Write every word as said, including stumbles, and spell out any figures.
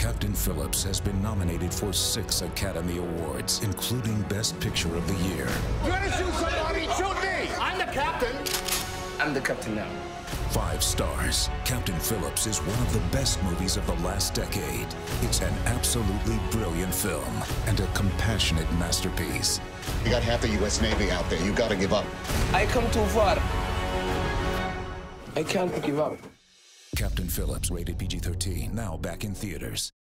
Captain Phillips has been nominated for six Academy Awards, including Best Picture of the Year. You want to shoot somebody? Shoot me! I'm the captain. I'm the captain now. Five stars. Captain Phillips is one of the best movies of the last decade. It's an absolutely brilliant film and a compassionate masterpiece. You got half the U S Navy out there. You gotta give up. I come too far. I can't give up. Captain Phillips, rated P G thirteen, now back in theaters.